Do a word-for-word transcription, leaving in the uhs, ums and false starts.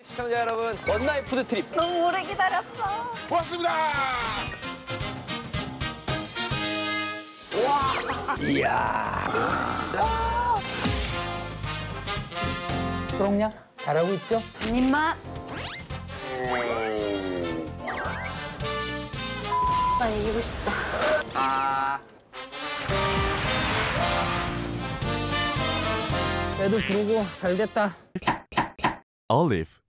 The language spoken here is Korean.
시청자 여러분, 원나잇 푸드 트립. 너무 오래 기다렸어. 고맙습니다. 이야. 그럼요. 잘하고 있죠? 한 입만. 난 이기고 싶다. 아. 애도 부르고 잘 됐다. Olive